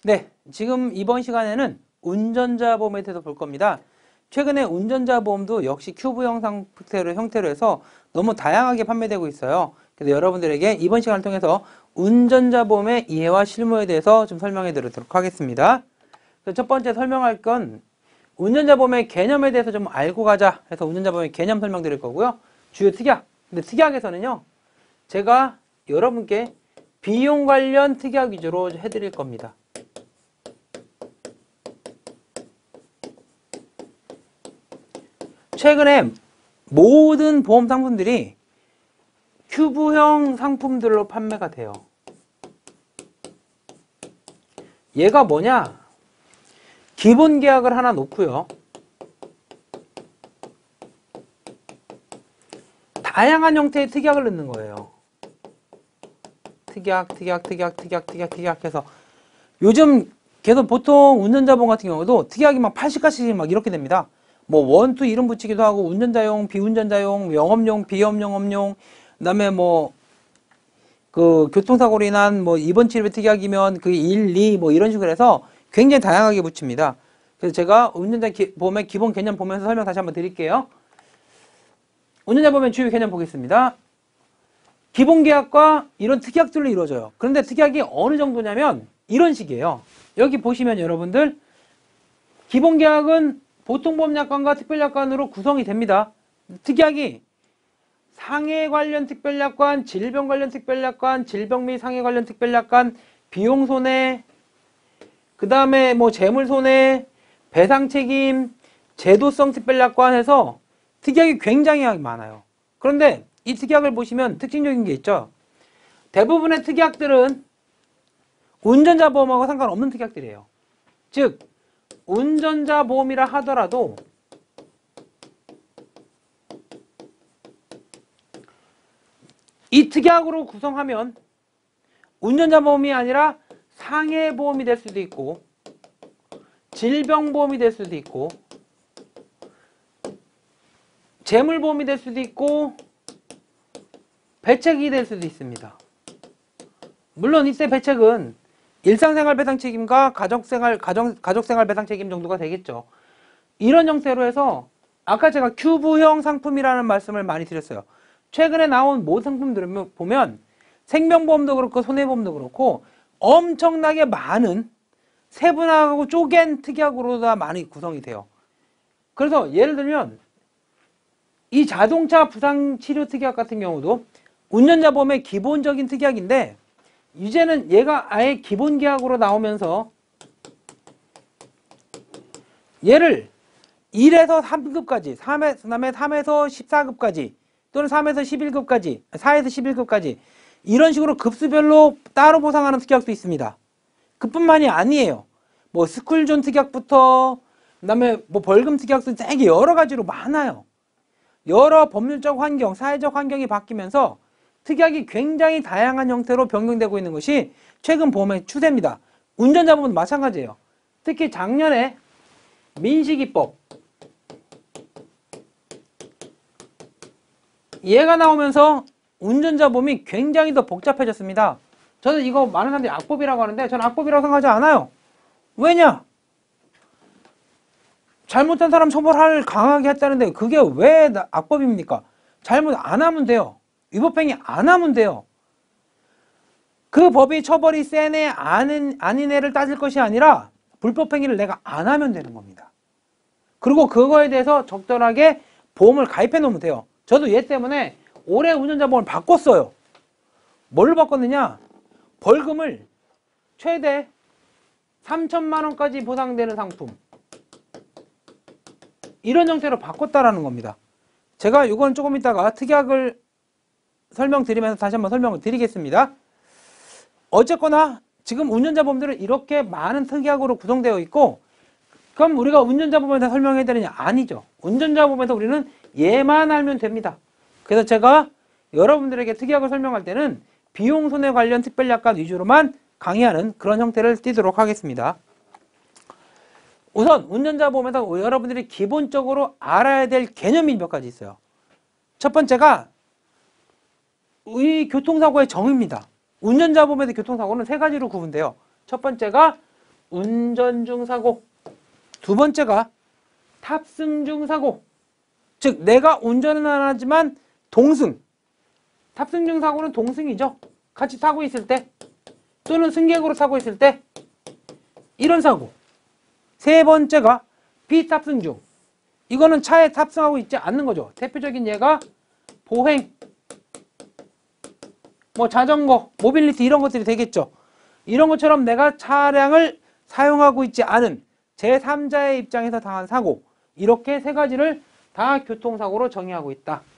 네, 지금 이번 시간에는 운전자 보험에 대해서 볼 겁니다. 최근에 운전자 보험도 역시 큐브 형태로 해서 너무 다양하게 판매되고 있어요. 그래서 여러분들에게 이번 시간을 통해서 운전자 보험의 이해와 실무에 대해서 좀 설명해 드리도록 하겠습니다. 첫 번째 설명할 건 운전자 보험의 개념에 대해서 좀 알고 가자 해서 운전자 보험의 개념 설명드릴 거고요. 주요 특약. 근데 특약에서는요, 제가 여러분께 비용 관련 특약 위주로 해드릴 겁니다. 최근에 모든 보험 상품들이 큐브형 상품들로 판매가 돼요. 얘가 뭐냐? 기본 계약을 하나 놓고요. 다양한 형태의 특약을 넣는 거예요. 특약 해서 요즘 계속 보통 운전자 보험 같은 경우도 특약이 막 80가지 막 이렇게 됩니다. 뭐 원투 이름 붙이기도 하고 운전자용, 비운전자용, 영업용, 비영업용, 그다음에 뭐 그 교통사고로 인한 뭐 입원 치료비 특약이면 그 1, 2 뭐 이런 식으로 해서 굉장히 다양하게 붙입니다. 그래서 제가 운전자 보험의 기본 개념 보면서 설명 다시 한번 드릴게요. 운전자 보험의 주요 개념 보겠습니다. 기본 계약과 이런 특약들로 이루어져요. 그런데 특약이 어느 정도냐면 이런 식이에요. 여기 보시면 여러분들 기본 계약은 보통보험약관과 특별약관으로 구성이 됩니다. 특약이 상해 관련 특별약관, 질병 관련 특별약관, 질병 및 상해 관련 특별약관, 비용 손해, 그 다음에 뭐 재물 손해, 배상 책임, 제도성 특별약관 해서 특약이 굉장히 많아요. 그런데 이 특약을 보시면 특징적인 게 있죠. 대부분의 특약들은 운전자 보험하고 상관없는 특약들이에요. 즉 운전자 보험이라 하더라도 이 특약으로 구성하면 운전자 보험이 아니라 상해 보험이 될 수도 있고 질병 보험이 될 수도 있고 재물 보험이 될 수도 있고 배책이 될 수도 있습니다. 물론 이때 배책은 일상생활 배상 책임과 가족생활 배상 책임 정도가 되겠죠. 이런 형태로 해서 아까 제가 큐브형 상품이라는 말씀을 많이 드렸어요. 최근에 나온 모든 상품들을 보면 생명보험도 그렇고 손해보험도 그렇고 엄청나게 많은 세분화하고 쪼갠 특약으로 다 많이 구성이 돼요. 그래서 예를 들면 이 자동차 부상 치료 특약 같은 경우도 운전자 보험의 기본적인 특약인데 이제는 얘가 아예 기본 계약으로 나오면서 얘를 1에서 3급까지, 3에서 14급까지 또는 3에서 11급까지, 4에서 11급까지 이런 식으로 급수별로 따로 보상하는 특약도 있습니다. 그뿐만이 아니에요. 뭐 스쿨존 특약부터 그다음에 뭐 벌금 특약도 되게 여러 가지로 많아요. 여러 법률적 환경, 사회적 환경이 바뀌면서 특약이 굉장히 다양한 형태로 변경되고 있는 것이 최근 보험의 추세입니다. 운전자 보험도 마찬가지예요. 특히 작년에 민식이법 얘가 나오면서 운전자 보험이 굉장히 더 복잡해졌습니다. 저는 이거 많은 사람들이 악법이라고 하는데 저는 악법이라고 생각하지 않아요. 왜냐? 잘못한 사람 처벌할 강하게 했다는데 그게 왜 악법입니까? 잘못 안 하면 돼요. 위법행위 안 하면 돼요. 그 법이 처벌이 센 애 아닌 애를 따질 것이 아니라 불법행위를 내가 안 하면 되는 겁니다. 그리고 그거에 대해서 적절하게 보험을 가입해 놓으면 돼요. 저도 얘 때문에 올해 운전자 보험을 바꿨어요. 뭘로 바꿨느냐? 벌금을 최대 3천만 원까지 보상되는 상품 이런 형태로 바꿨다라는 겁니다. 제가 이건 조금 이따가 특약을 설명드리면서 다시 한번 설명을 드리겠습니다. 어쨌거나 지금 운전자 보험들은 이렇게 많은 특약으로 구성되어 있고 그럼 우리가 운전자 보험에서 설명해야 되느냐? 아니죠. 운전자 보험에서 우리는 얘만 알면 됩니다. 그래서 제가 여러분들에게 특약을 설명할 때는 비용 손해 관련 특별약관 위주로만 강의하는 그런 형태를 띠도록 하겠습니다. 우선 운전자 보험에서 여러분들이 기본적으로 알아야 될 개념이 몇 가지 있어요. 첫 번째가 이 교통사고의 정의입니다. 운전자 보험에서 교통사고는 세 가지로 구분돼요. 첫 번째가 운전 중 사고. 두 번째가 탑승 중 사고. 즉 내가 운전은 안 하지만 동승. 탑승 중 사고는 동승이죠. 같이 타고 있을 때 또는 승객으로 타고 있을 때 이런 사고. 세 번째가 비탑승 중. 이거는 차에 탑승하고 있지 않는 거죠. 대표적인 예가 보행, 뭐 자전거, 모빌리티 이런 것들이 되겠죠. 이런 것처럼 내가 차량을 사용하고 있지 않은 제3자의 입장에서 당한 사고. 이렇게 세 가지를 다 교통사고로 정의하고 있다.